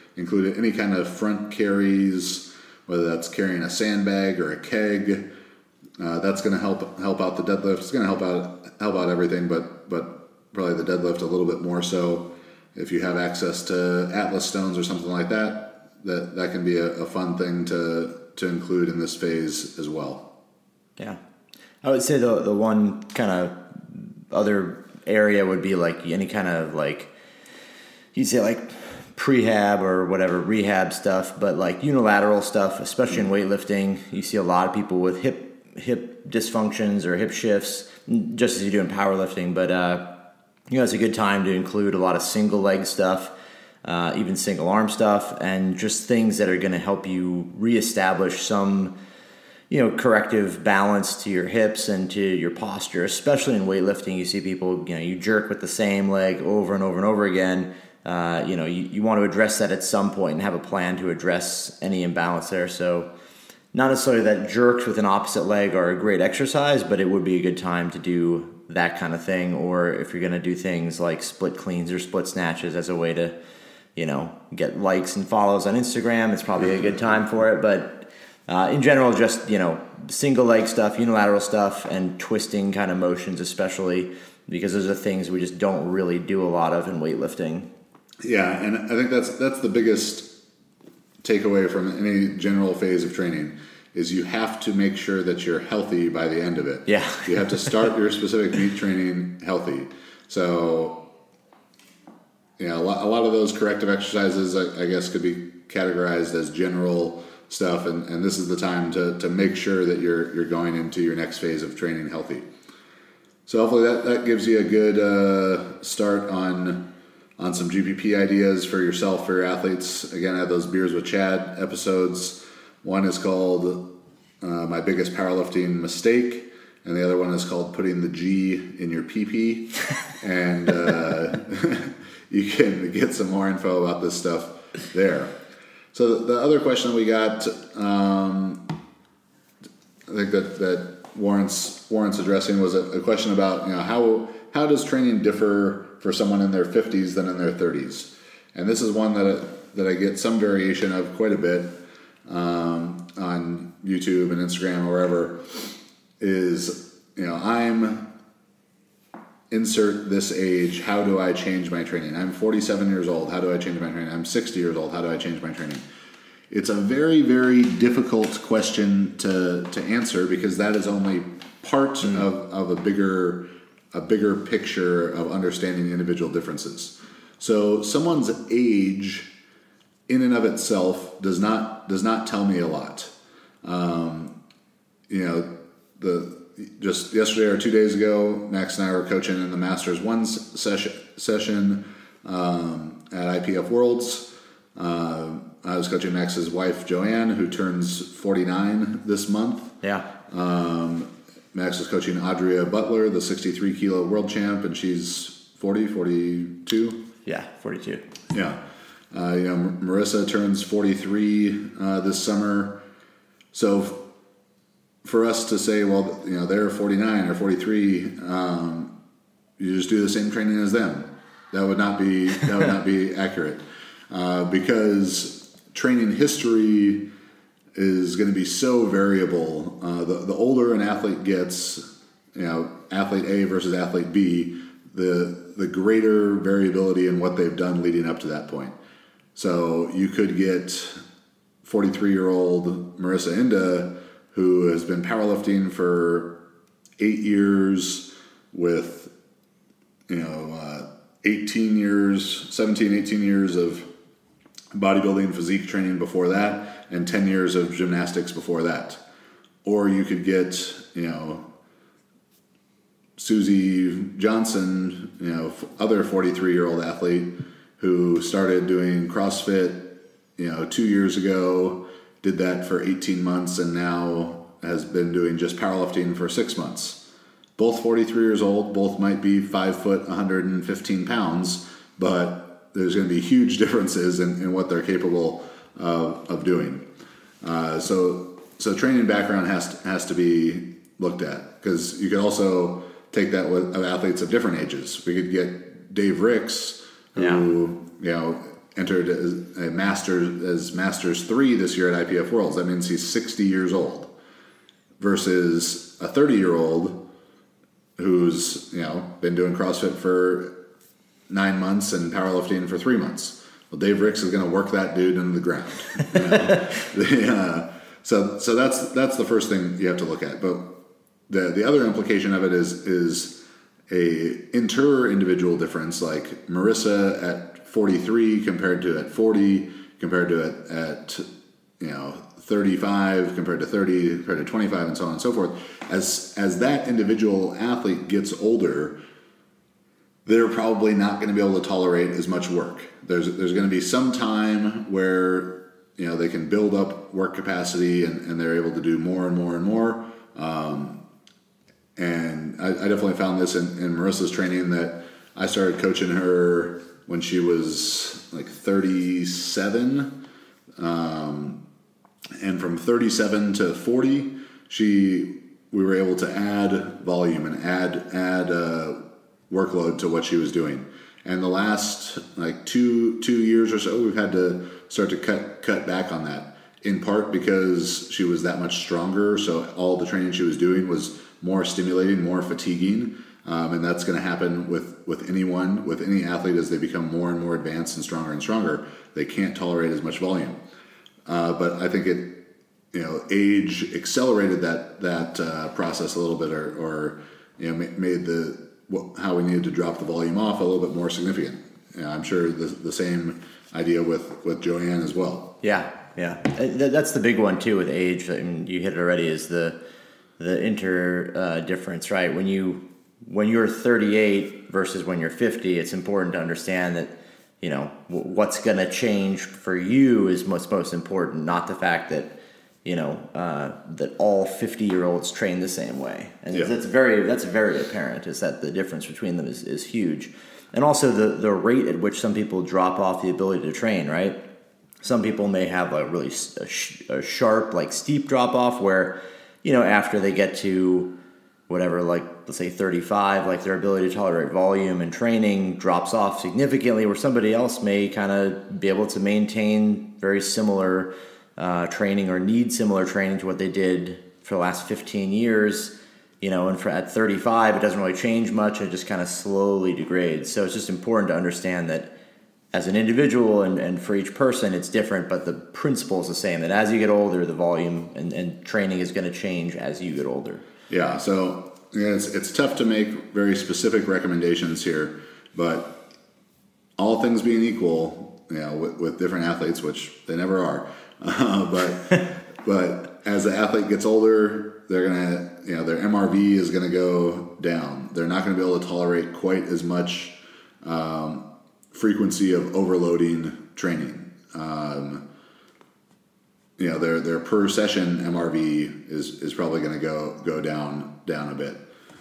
include any kind of front carries, whether that's carrying a sandbag or a keg. Uh, that's going to help help out the deadlift. It's going to help out help out everything, but but probably the deadlift a little bit more so. If you have access to Atlas stones or something like that, that that can be a, a fun thing to to include in this phase as well. Yeah, I would say the the one kind of other area would be like any kind of like you'd say like prehab or whatever rehab stuff, but like unilateral stuff, especially in weightlifting, you see a lot of people with hip hip dysfunctions or hip shifts, just as you do in powerlifting. But uh, you know, it's a good time to include a lot of single leg stuff, uh, even single arm stuff, and just things that are going to help you reestablish some, you know, corrective balance to your hips and to your posture. Especially in weightlifting, you see people, you know, you jerk with the same leg over and over and over again. Uh, you know, you, you want to address that at some point and have a plan to address any imbalance there. So not necessarily that jerks with an opposite leg are a great exercise, but it would be a good time to do that kind of thing. Or if you're going to do things like split cleans or split snatches as a way to, you know, get likes and follows on Instagram, it's probably a good time for it. But uh, in general, just, you know, single leg stuff, unilateral stuff, and twisting kind of motions especially, because those are things we just don't really do a lot of in weightlifting. Yeah, and I think that's that's the biggest takeaway from any general phase of training is you have to make sure that you're healthy by the end of it. Yeah. You have to start your specific meet training healthy. So, you know, a lot, a lot of those corrective exercises, I, I guess, could be categorized as general stuff, and, and this is the time to, to make sure that you're you're going into your next phase of training healthy. So hopefully that, that gives you a good uh, start on on some G P P ideas for yourself, for your athletes. Again, I have those Beers with Chad episodes. One is called uh, My Biggest Powerlifting Mistake, and the other one is called Putting the G in Your P P. And uh, you can get some more info about this stuff there. So the, the other question we got, um, I think that, that warrants warrants addressing was a, a question about, you know, how how does training differ for someone in their fifties than in their thirties? And this is one that I, that I get some variation of quite a bit um, on YouTube and Instagram or wherever. Is, you know, I'm insert this age. How do I change my training? I'm forty-seven years old. How do I change my training? I'm sixty years old. How do I change my training? It's a very, very difficult question to, to answer, because that is only part mm. of, of a bigger a bigger picture of understanding individual differences. So someone's age in and of itself does not does not tell me a lot. Um, you know, the just yesterday or two days ago, Max and I were coaching in the Masters One session session um, at I P F Worlds. Uh, I was coaching Max's wife, Joanne, who turns forty-nine this month. Yeah. Um, Max was coaching Adria Butler, the sixty-three kilo world champ, and she's forty, forty-two. Yeah, forty-two. Yeah. Uh, you know, Marissa turns forty-three uh, this summer. So f- for us to say, well, you know, they're forty-nine or forty-three, um, you just do the same training as them. That would not be that would not be accurate, uh, because training history is going to be so variable. Uh, the the older an athlete gets, you know, athlete A versus athlete B, the the greater variability in what they've done leading up to that point. So you could get forty-three-year-old Marissa Inda, who has been powerlifting for eight years with, you know, uh, eighteen years, seventeen, eighteen years of bodybuilding physique training before that, and ten years of gymnastics before that. Or you could get, you know, Susie Johnson, you know, other forty-three-year-old athlete who started doing CrossFit, you know, two years ago, did that for eighteen months, and now has been doing just powerlifting for six months. Both forty-three years old, both might be five foot, one hundred fifteen pounds, but there's going to be huge differences in, in what they're capable of, of doing. Uh, so, so training background has to, has to be looked at, because you could also take that with athletes of different ages. We could get Dave Ricks, who, yeah. you know, entered as a master as Masters three this year at I P F Worlds. That means he's sixty years old versus a thirty year old who's, you know, been doing CrossFit for nine months and powerlifting for three months. Well, Dave Ricks is going to work that dude into the ground. You know? the, uh, so so that's that's the first thing you have to look at. But the the other implication of it is is a inter-individual difference, like Marissa at forty-three compared to at forty, compared to at, at you know thirty-five, compared to thirty, compared to twenty-five, and so on and so forth. As as that individual athlete gets older, they're probably not going to be able to tolerate as much work. There's there's going to be some time where you know they can build up work capacity and, and they're able to do more and more and more. Um, and I, I definitely found this in, in Marissa's training that I started coaching her when she was like thirty-seven. Um, and from thirty-seven to forty, she we were able to add volume and add add uh, workload to what she was doing. And the last like two two years or so, we've had to start to cut cut back on that. In part because she was that much stronger, so all the training she was doing was more stimulating, more fatiguing, um, and that's going to happen with with anyone, with any athlete as they become more and more advanced and stronger and stronger. They can't tolerate as much volume. Uh, but I think it, you know, age accelerated that that uh, process a little bit, or, or you know, made the how we needed to drop the volume off a little bit more significant. You know, I'm sure the the same idea with, with Joanne as well. Yeah, yeah, that's the big one too with age. I mean, you hit it already. Is the the inter uh, difference, right? When you when you're thirty-eight versus when you're fifty, it's important to understand that you know what's going to change for you is what's most important, not the fact that you know uh, that all fifty year olds train the same way. And yeah. that's very that's very apparent. Is that the difference between them is, is huge. And also the, the rate at which some people drop off the ability to train, right? Some people may have a really a, sh- a sharp, like steep drop off where, you know, after they get to whatever, like let's say thirty-five, like their ability to tolerate volume and training drops off significantly, where somebody else may kind of be able to maintain very similar uh, training or need similar training to what they did for the last fifteen years. You know, and for at thirty-five, it doesn't really change much. It just kind of slowly degrades. So it's just important to understand that as an individual and, and for each person, it's different, but the principle is the same, that as you get older, the volume and, and training is going to change as you get older. Yeah, so yeah, it's, it's tough to make very specific recommendations here, but all things being equal, you know, with, with different athletes, which they never are, uh, but but as the athlete gets older, they're gonna, you know, their M R V is gonna go down. They're not gonna be able to tolerate quite as much um, frequency of overloading training. Um, you know, their their per session M R V is is probably gonna go go down down a bit.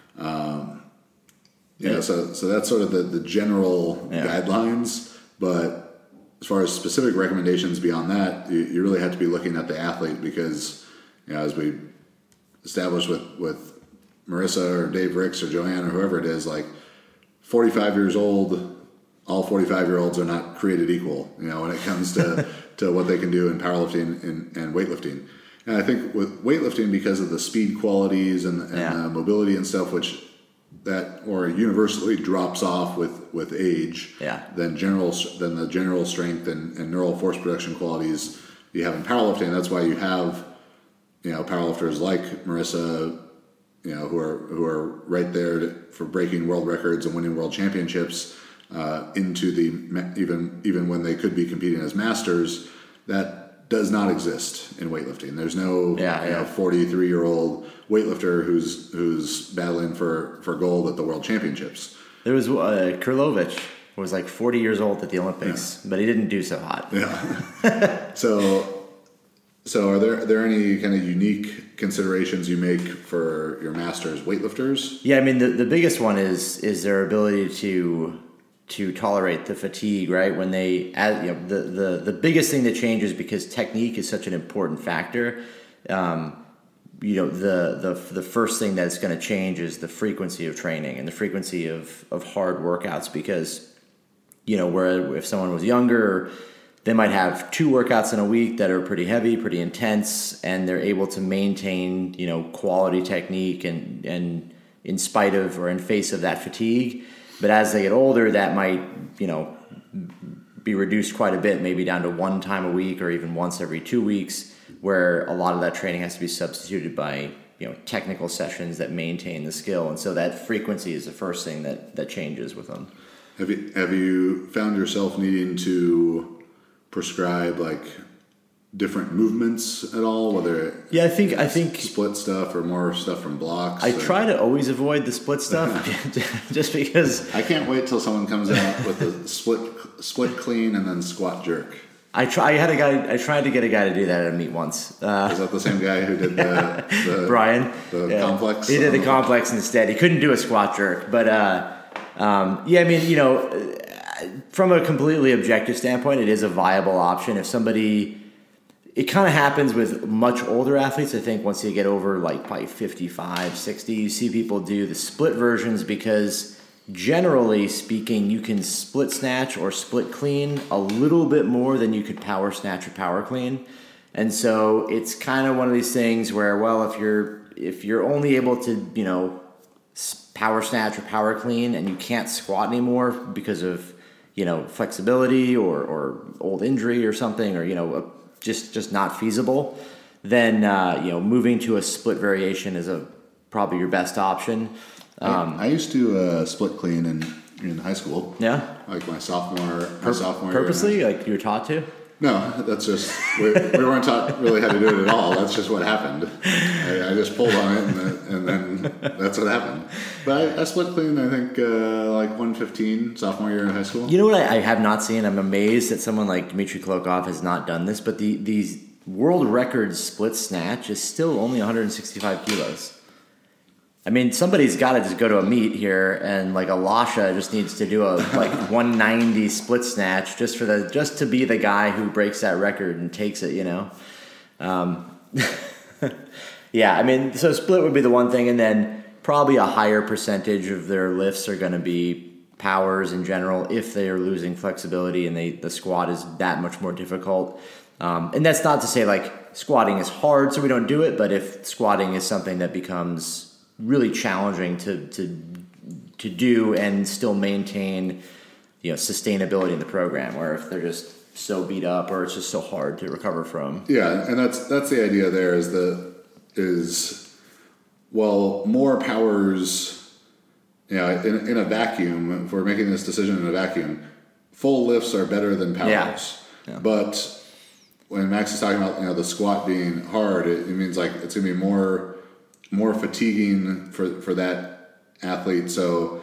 Um, you yeah. know, so so that's sort of the the general yeah. guidelines, but as far as specific recommendations beyond that, you, you really have to be looking at the athlete because, you know, as we established with, with Marissa or Dave Ricks or Joanne or whoever it is, like forty-five years old, all forty-five-year-olds are not created equal, you know, when it comes to, to what they can do in powerlifting and, and weightlifting. And I think with weightlifting, because of the speed qualities and, and yeah. the mobility and stuff, which that or universally drops off with, with age, yeah. then general then the general strength and, and neural force production qualities you have in powerlifting. That's why you have, you know, powerlifters like Marissa, you know, who are who are right there to, for breaking world records and winning world championships uh, into the even even when they could be competing as masters. That does not exist in weightlifting. There's no yeah, you yeah. know forty-three year old weightlifter who's who's battling for, for gold at the world championships. There was uh, Kurlovich was like forty years old at the Olympics, yeah. but he didn't do so hot. Yeah. so so are there are there any kind of unique considerations you make for your masters weightlifters? Yeah, I mean the, the biggest one is is their ability to to tolerate the fatigue, right? When they, add, you know, the, the, the biggest thing that changes because technique is such an important factor. Um, you know, the, the, the first thing that's going to change is the frequency of training and the frequency of, of hard workouts, because you know, where if someone was younger, they might have two workouts in a week that are pretty heavy, pretty intense, and they're able to maintain, you know, quality technique and, and in spite of or in face of that fatigue. But as they get older, that might, you know, be reduced quite a bit, maybe down to one time a week or even once every two weeks, where a lot of that training has to be substituted by, you know, technical sessions that maintain the skill. And so that frequency is the first thing that, that changes with them. Have you, have you found yourself needing to prescribe like different movements at all, whether yeah I think I think split stuff or more stuff from blocks? I or... try to always avoid the split stuff just because I can't wait till someone comes out with a split split clean and then squat jerk. I try I had a guy I tried to get a guy to do that at a meet once. Uh, is that the same guy who did the, the Brian the yeah. complex? He did the complex instead. He couldn't do a squat jerk, but uh, um, yeah I mean, you know, from a completely objective standpoint, it is a viable option. If somebody, it kind of happens with much older athletes. I think once you get over like probably fifty-five, sixty, you see people do the split versions because generally speaking, you can split snatch or split clean a little bit more than you could power snatch or power clean. And so it's kind of one of these things where, well, if you're, if you're only able to, you know, power snatch or power clean and you can't squat anymore because of, you know, flexibility or, or old injury or something, or, you know, just, just not feasible, then, uh, you know, moving to a split variation is a probably your best option. Um, I, I used to uh, split clean in, in high school. Yeah. Like my sophomore, my Pur- sophomore purposely, year. like you were taught to? No, that's just, we, we weren't taught really how to do it at all. That's just what happened. I, I just pulled on it and then, and then that's what happened. But I, I split clean, I think, uh, like one fifteen sophomore year in high school. You know what I, I have not seen? I'm amazed that someone like Dmitry Klokov has not done this, but the these world record split snatch is still only one hundred sixty-five kilos. I mean, somebody's got to just go to a meet here, and like Alasha just needs to do a like one ninety split snatch just for the just to be the guy who breaks that record and takes it. You know, um, yeah. I mean, so split would be the one thing, and then probably a higher percentage of their lifts are going to be powers in general if they are losing flexibility and they the squat is that much more difficult. Um, and that's not to say like squatting is hard, so we don't do it. But if squatting is something that becomes really challenging to to to do and still maintain, you know, sustainability in the program, or if they're just so beat up or it's just so hard to recover from. Yeah, and that's that's the idea there is the is well, more powers, you know, in, in a vacuum, if we're making this decision in a vacuum, full lifts are better than powers. Yeah. Yeah. But when Max is talking about, you know, the squat being hard, it, it means like it's gonna be more more fatiguing for, for that athlete. So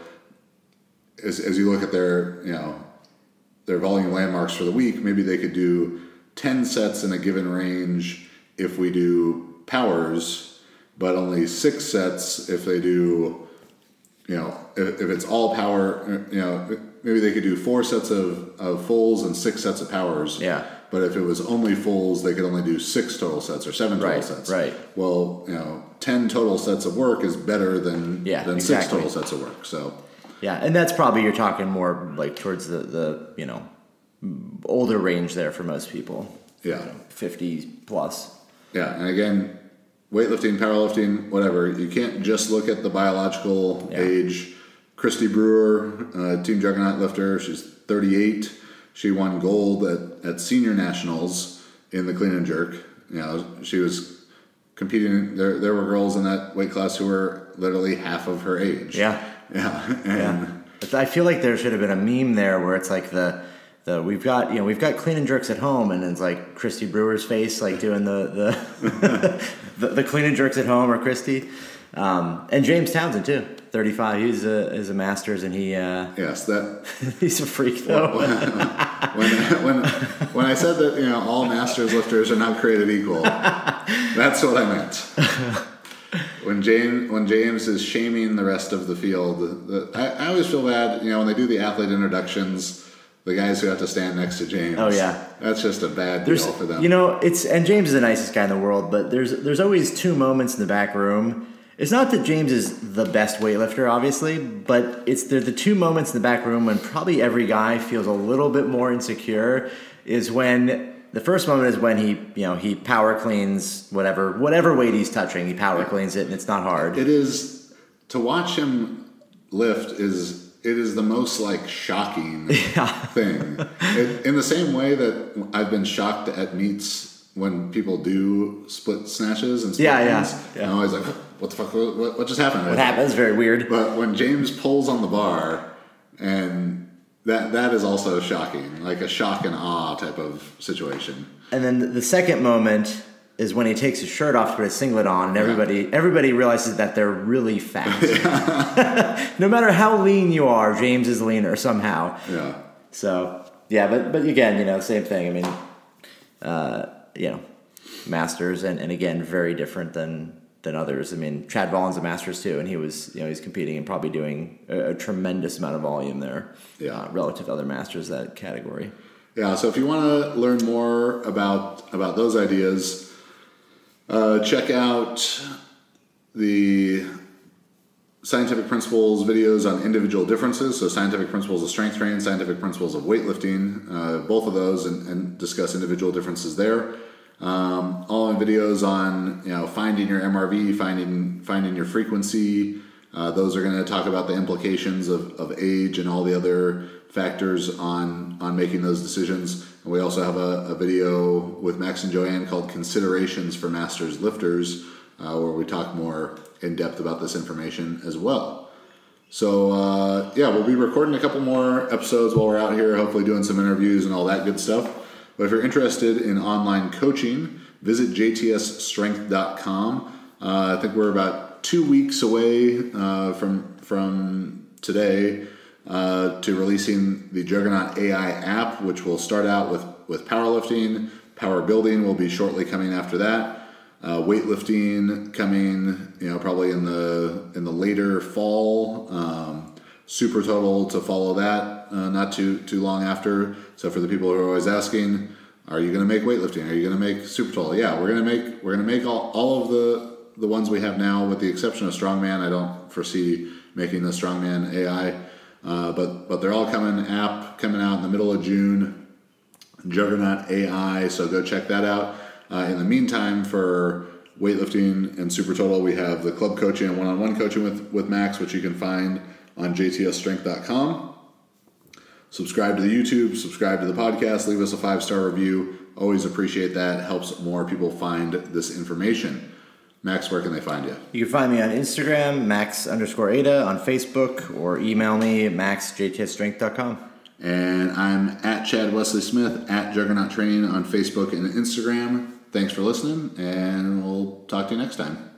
as, as you look at their, you know, their volume landmarks for the week, maybe they could do ten sets in a given range if we do powers, but only six sets if they do, you know, if, if it's all power, you know, maybe they could do four sets of, of fulls and six sets of powers. Yeah. But if it was only fulls, they could only do six total sets or seven total right, sets. Right. Well, you know, ten total sets of work is better than yeah, than exactly. six total sets of work. So. Yeah, and that's probably you're talking more like towards the, the you know older range there for most people. Yeah. You know, fifty plus. Yeah, and again, weightlifting, powerlifting, whatever. You can't just look at the biological yeah. age. Christy Brewer, uh, Team Juggernaut lifter, she's thirty-eight. She won gold at, at senior nationals in the clean and jerk. You know, she was competing. There, there were girls in that weight class who were literally half of her age. Yeah, yeah. And yeah. But I feel like there should have been a meme there where it's like the the we've got you know we've got clean and jerks at home, and it's like Christy Brewer's face like doing the the the, the clean and jerks at home, or Christy, um, and James Townsend too. thirty-five. He's a is a masters, and he uh, yes, that he's a freak though. When, when when when I said that, you know, all masters lifters are not created equal, that's what I meant. When James when James is shaming the rest of the field, the, I, I always feel bad, you know, when they do the athlete introductions. The guys who have to stand next to James. Oh yeah, that's just a bad there's, deal for them. You know, it's and James is the nicest guy in the world, but there's there's always two moments in the back room. It's not that James is the best weightlifter, obviously, but it's the, the two moments in the back room when probably every guy feels a little bit more insecure is when the first moment is when he, you know, he power cleans whatever whatever weight he's touching, he power cleans it, and it's not hard. It is, to watch him lift is, it is the most like shocking yeah. thing. It, in the same way that I've been shocked at meets when people do split snatches and split yeah, things, yeah, yeah. I'm always like, what the fuck, what, what just happened? What happened? It's very weird. But when James pulls on the bar, and that that is also shocking, like a shock and awe type of situation. And then the second moment is when he takes his shirt off to put his singlet on, and everybody yeah. everybody realizes that they're really fat. Yeah. No matter how lean you are, James is leaner somehow. Yeah. So yeah, but but again, you know, same thing. I mean, uh, you know, masters, and, and again, very different than than others. I mean, Chad Vollin's a masters too, and he was, you know, he's competing and probably doing a, a tremendous amount of volume there, yeah, uh, relative to other masters that category. Yeah. So if you want to learn more about about those ideas, uh, check out the Scientific Principles videos on individual differences. So Scientific Principles of Strength Training, Scientific Principles of Weightlifting, uh, both of those, and, and discuss individual differences there. Um, all in videos on, you know, finding your M R V, finding finding your frequency. Uh, those are going to talk about the implications of, of age and all the other factors on on making those decisions. And we also have a, a video with Max and Joanne called Considerations for Masters Lifters, uh, where we talk more in depth about this information as well. So uh, yeah, we'll be recording a couple more episodes while we're out here, hopefully doing some interviews and all that good stuff. But if you're interested in online coaching, visit j t s strength dot com. Uh, I think we're about two weeks away uh, from from today uh, to releasing the Juggernaut A I app, which will start out with, with powerlifting. Power building will be shortly coming after that. Uh, weightlifting coming, you know, probably in the in the later fall. Um, super total to follow that, uh, not too too long after. So for the people who are always asking, are you going to make weightlifting? Are you going to make super total? Yeah, we're going to make we're going to make all, all of the the ones we have now, with the exception of strongman. I don't foresee making the strongman A I, uh, but but they're all coming. App coming out in the middle of June. Juggernaut A I. So go check that out. Uh, in the meantime, for weightlifting and super total, we have the club coaching and one-on-one coaching with with Max, which you can find on j t s strength dot com. Subscribe to the YouTube, subscribe to the podcast, leave us a five-star review. Always appreciate that. Helps more people find this information. Max, where can they find you? You can find me on Instagram, max underscore Ada, on Facebook, or email me, max j t s strength dot com. And I'm at Chad Wesley Smith, at Juggernaut Training on Facebook and Instagram. Thanks for listening, and we'll talk to you next time.